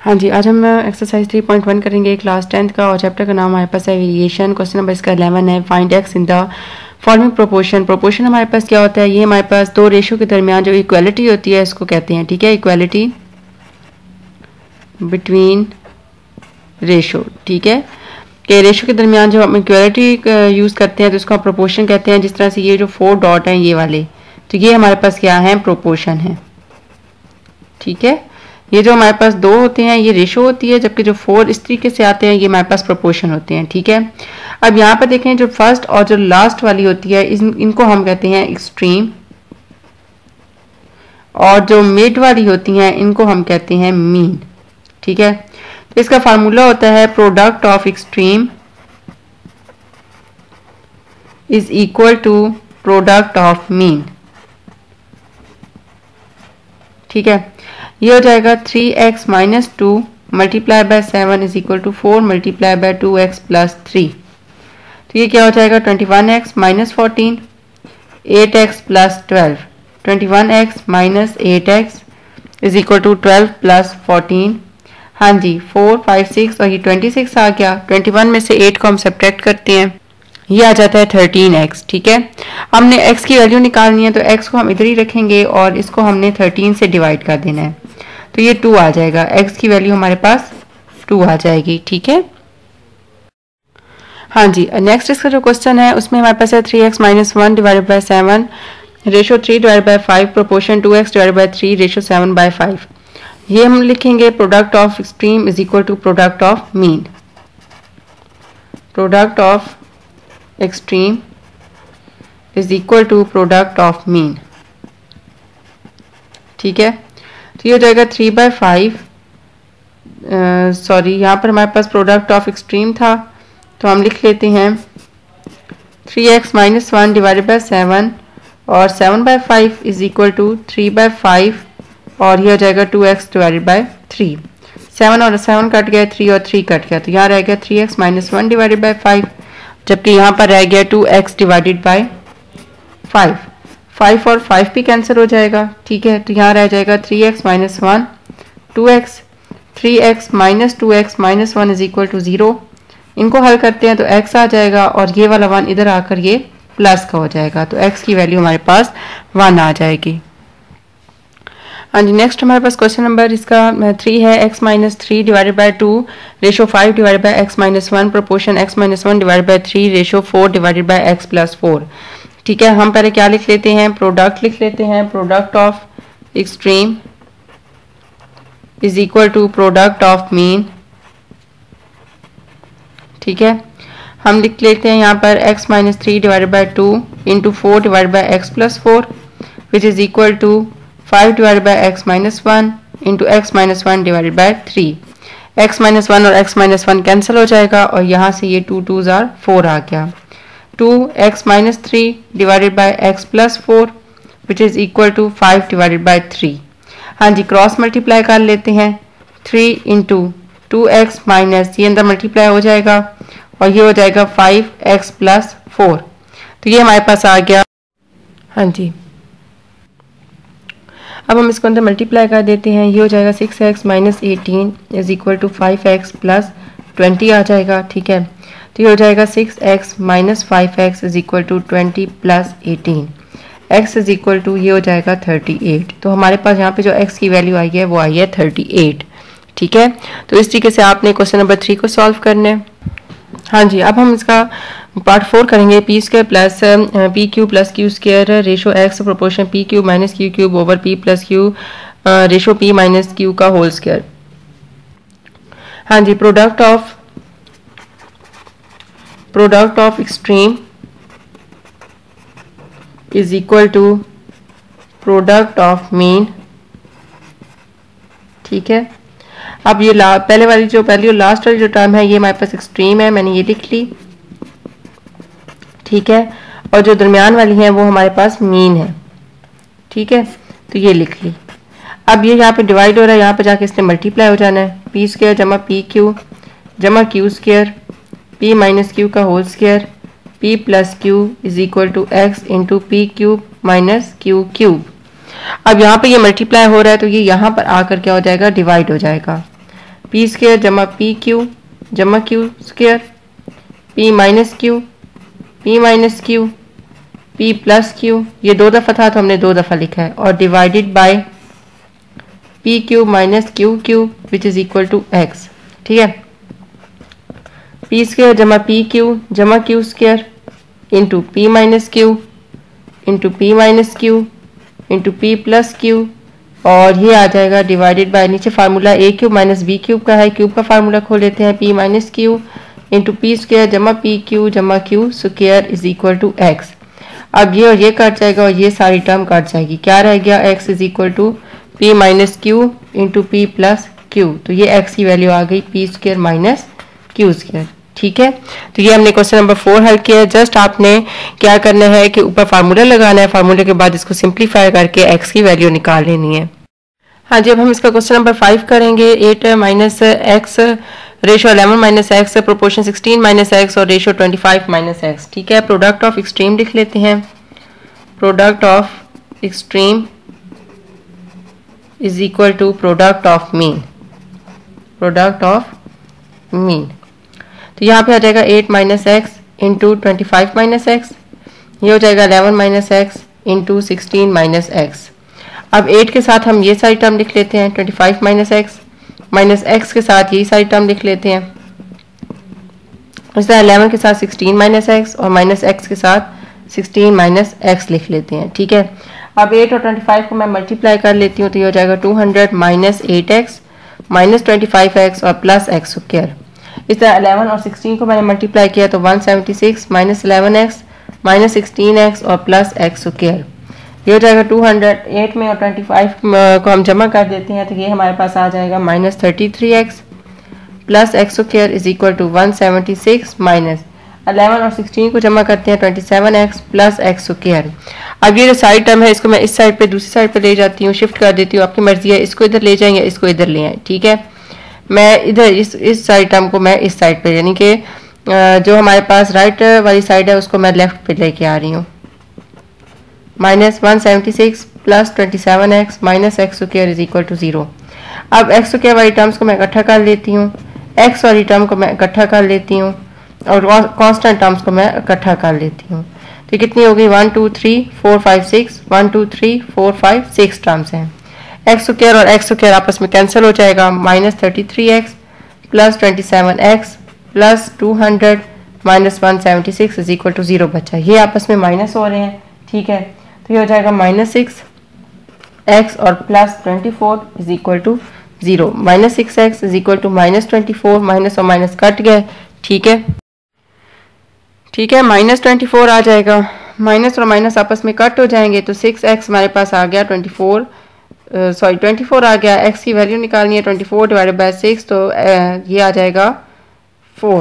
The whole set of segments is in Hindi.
हाँ जी, आज हम एक्सरसाइज 3.1 करेंगे क्लास 10th का और चैप्टर का नाम हमारे पास है वेरिएशन। क्वेश्चन नंबर इसका 11 है। Find X in the following proportion. Proportion हमारे पास क्या होता है? ये हमारे पास दो रेशो के दरमियान जो इक्वालिटी होती है इसको कहते हैं। ठीक है, इक्वालिटी बिटवीन रेशो। ठीक है, कि रेशो के दरमियान जब हम इक्वालिटी यूज़ करते हैं तो इसको हम प्रोपोर्शन कहते हैं। जिस तरह से ये जो 4 डॉट हैं ये वाले, तो ये हमारे पास क्या है? प्रोपोर्शन है। ठीक है, ये जो हमारे पास दो होते हैं ये रेशो होती है, जबकि जो 4 इस तरीके से आते हैं ये हमारे पास प्रोपोर्शन होते हैं। ठीक है, अब यहाँ पर देखें जो फर्स्ट और जो लास्ट वाली होती है इनको हम कहते हैं एक्सट्रीम, और जो मिड वाली होती हैं इनको हम कहते हैं मीन। ठीक है, तो इसका फार्मूला होता है product of extreme is equal to product of mean. ठीक है, ये हो जाएगा 3x minus 2 multiply by 7 is equal to 4 multiply by 2x plus 3। तो ये क्या हो जाएगा? 21x minus 14 8x plus 12। 21x minus 8x is equal to 12 plus 14। हाँ जी, 4 5 6 और ये 26 आ गया। 21 में से 8 को हम सब्ट्रैक्ट करते हैं, ये आ जाता है 13x। ठीक है, हमने x की वैल्यू निकालनी है तो x को हम इधर ही रखेंगे और इसको हमने 13 से डिवाइड कर देना है, तो ये 2 आ जाएगा। x की वैल्यू हमारे पास 2 आ जाएगी। ठीक है, हाँ जी, नेक्स्ट इसका जो क्वेश्चन है उसमें हमारे पास है 3x minus 1 divided by 7 ratio 3 divided by 5 proportion 2x divided by 3 ratio 7 by 5। ये हम लिखेंगे product of extreme is equal to product of mean. Product of extreme is equal to product of mean. ठीक है, तो ये हो जाएगा 3 बाय 5। सॉरी, यहाँ पर हमारे पास प्रोडक्ट ऑफ एक्सट्रीम था तो हम लिख लेते हैं 3x माइनस 1 डिवाइडेड बाय 7 और 7 by 5 is equal to 3 by 5 और ये हो जाएगा 2x डिवाइडेड बाय 3। 7 और 7 कट गया, 3 और 3 कट गया, तो यहाँ रह गया 3x माइनस 1 डिवाइडेड बाय 5, जबकि यहाँ पर रह गया 2x डिवाइडेड बाय 5। 5 और 5 भी कैंसिल हो जाएगा। ठीक है, तो यहाँ रह जाएगा 3x minus 1 2x। 3x minus 2x minus 1 is equal to 0। इनको हल करते हैं तो x आ जाएगा और ये वाला 1 इधर आकर ये प्लस का हो जाएगा, तो x की वैल्यू हमारे पास 1 आ जाएगी। हाँ जी, नेक्स्ट हमारे पास क्वेश्चन नंबर इसका 3 है। x minus 3 divided by 2 ratio 5 divided by x minus 1 proportion x minus 1 divided by 3 ratio 4 divided by x plus 4। ठीक है, हम पहले क्या लिख लेते हैं? प्रोडक्ट लिख लेते हैं। Product of extreme is equal to product of mean. ठीक है, हम लिख लेते हैं यहाँ पर x minus 3 divided by 2 into 4 divided by x plus 4 which is equal to 5 divided by x minus 1 into x minus 1 divided by 3। x minus 1 और x माइनस 1 कैंसिल हो जाएगा और यहाँ से ये 2 2s आर 4 आ गया। 2x minus 3 divided by x plus 4 which is equal to 5 divided by 3। हाँ जी, क्रॉस मल्टीप्लाई कर लेते हैं। 3 इंटू 2x माइनस, ये अंदर मल्टीप्लाई हो जाएगा और ये हो जाएगा 5x प्लस 4, तो ये हमारे पास आ गया। हाँ जी, अब हम इसको अंदर मल्टीप्लाई कर देते हैं, ये हो जाएगा 6x minus 18 is equal to 5x plus 20 आ जाएगा। ठीक है, तो ये हो जाएगा 6x minus 5x is equal to 20 plus 18। x is equal to ये हो जाएगा 38। तो हमारे पास यहाँ पे जो x की वैल्यू आई है वो आई है 38। ठीक है, तो इस तरीके से आपने क्वेश्चन नंबर 3 को सॉल्व करना है। हाँ जी, अब हम इसका पार्ट 4 करेंगे। P square plus P Q plus Q square ratio X proportion P Q minus Q cube over P plus Q ratio P minus Q का होल स्क्वायर। हाँ जी, product of extreme is equal to product of mean. ठीक है, अब ये पहले वाली जो पहली और लास्ट वाली जो टर्म है ये हमारे पास एक्सट्रीम है, मैंने ये लिख ली। ठीक है, और जो दरमियान वाली है वो हमारे पास मीन है। ठीक है, तो ये लिख ली। अब ये यहाँ पे डिवाइड हो रहा है, यहाँ पे जाके इसने मल्टीप्लाई हो जाना है। पी स्क्वायर जमा पी क्यू जमा Q square P minus Q का whole square P plus Q is equal to X into P cube minus Q cube. अब यहाँ पे ये मल्टीप्लाई हो रहा है तो ये यहाँ पर आकर क्या हो जाएगा? डिवाइड हो जाएगा। पी स्क्वायर जमा पी क्यू जमा Q square, P minus Q, P minus Q, P plus Q, ये 2 दफ़ा था तो हमने 2 दफ़ा लिखा है, और divided by P Q minus Q Q which is equal to X. ठीक है, पी स्क्वायर जमा P Q square into P minus Q into P minus Q into P plus Q, और ये आ जाएगा डिवाइडेड बाय, नीचे formula A cube minus B cube का है, क्यूब का फार्मूला खोल लेते हैं, P minus Q into P square जमा Q square is equal to x. अब ये और ये कट जाएगा और ये सारी टर्म कट जाएगी, क्या रह गया, X is equal to P minus Q into P plus Q, तो ये एक्स की वैल्यू आ गई P square minus Q square. ठीक है, तो ये हमने क्वेश्चन नंबर 4 हल किया है। जस्ट आपने क्या करना है कि ऊपर फार्मूला लगाना है, फार्मूले के बाद इसको सिंप्लीफाई करके एक्स की वैल्यू निकाल लेनी है। हाँ जी, अब हम इसका क्वेश्चन नंबर 5 करेंगे। 8 minus X ratio 11 minus X proportion 16 minus X और रेशो 25 माइनस एक्स। ठीक है, प्रोडक्ट ऑफ एक्सट्रीम लिख लेते हैं। Product of extreme is equal to product of mean, product of mean. तो यहाँ पे आ जाएगा 8 minus X into 25 minus X, ये हो जाएगा 11 minus X into 16 minus X. अब 8 के साथ हम ये सारी टर्म लिख लेते हैं, 25 माइनस एक्स के साथ ये सारी टर्म लिख लेते हैं, इस तरह 11 के साथ 16 माइनस एक्स और माइनस एक्स के साथ 16 माइनस एक्स लिख लेते हैं। ठीक है, अब 8 और 25 को मैं मल्टीप्लाई कर लेती हूँ, तो ये हो जाएगा 200 माइनस 8x माइनस 25x और प्लस एक्स स्क्वायर। इस तरह 11 और 16 को मैंने मल्टीप्लाई किया तो 176 माइनस 11x माइनस 16x और प्लस एक्स स्क्वायर, ये हो जाएगा 200। 8 में और 25 को हम जमा कर देते हैं तो ये हमारे पास आ जाएगा minus 33x plus X square is equal to 176 minus 11 और 16 को जमा करते हैं 27x प्लस एक्स स्क्वायर। अब ये जो साइड टर्म है इसको मैं इस साइड पे दूसरी साइड पे ले जाती हूँ, शिफ्ट कर देती हूँ, आपकी मर्जी है, इसको इधर ले जाएंगे इसको इधर ले आए। ठीक है, मैं इधर इस साइड टर्म को मैं इस साइड पे, यानी कि जो हमारे पास राइट वाली साइड है उसको मैं लेफ्ट पे लेके आ रही हूँ। Minus 176 plus 27x minus X square is equal to 0। अब एक्स स्क्वायर वाली टर्म्स को मैं इकट्ठा कर लेती हूँ, एक्स वाली टर्म को मैं इकट्ठा कर लेती हूँ और कांस्टेंट टर्म्स को मैं इकट्ठा कर लेती हूँ। तो कितनी हो गई 1 2 3 4 5 6, 1 2 3 4 5 6 टर्म्स हैं। एक्स स्क्वायर और एक्स स्क्वायर आपस में कैंसिल हो जाएगा, minus 33x plus 27x plus 200 minus 176 is equal to 0 बचा, ये आपस में माइनस हो रहे हैं। ठीक है, तो ये हो जाएगा माइनस 6x और plus 24 is equal to 0, minus 6x is equal to minus 24, minus और माइनस कट गए। ठीक है, ठीक है, माइनस 24 आ जाएगा, माइनस और माइनस आपस में कट हो जाएंगे तो 6x हमारे पास आ गया 24 आ गया। x की वैल्यू निकालनी है 24 डिवाइडेड बाय 6, तो ये आ जाएगा 4,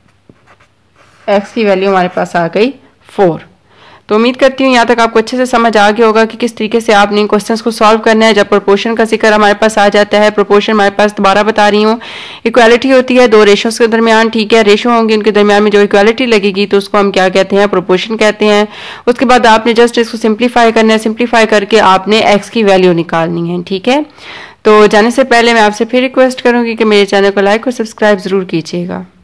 x की वैल्यू हमारे पास आ गई 4। तो उम्मीद करती हूँ यहाँ तक आपको अच्छे से समझ आ गया होगा कि किस तरीके से आपने इन क्वेश्चंस को सॉल्व करना है। जब प्रोपोर्शन का जिक्र हमारे पास आ जाता है, प्रोपोर्शन हमारे पास दोबारा बता रही हूँ, इक्वालिटी होती है दो रेशोस के दरमियान। ठीक है, रेशो होंगे उनके दरमियान में जो इक्वालिटी लगेगी तो उसको हम क्या कहते हैं, प्रोपोर्शन कहते हैं। उसके बाद आपने जस्ट इसको सिंप्लीफाई करना है, सिंप्लीफाई करके आपने एक्स की वैल्यू निकालनी है। ठीक है, तो जाने से पहले मैं आपसे फिर रिक्वेस्ट करूँगी कि मेरे चैनल को लाइक और सब्सक्राइब ज़रूर कीजिएगा।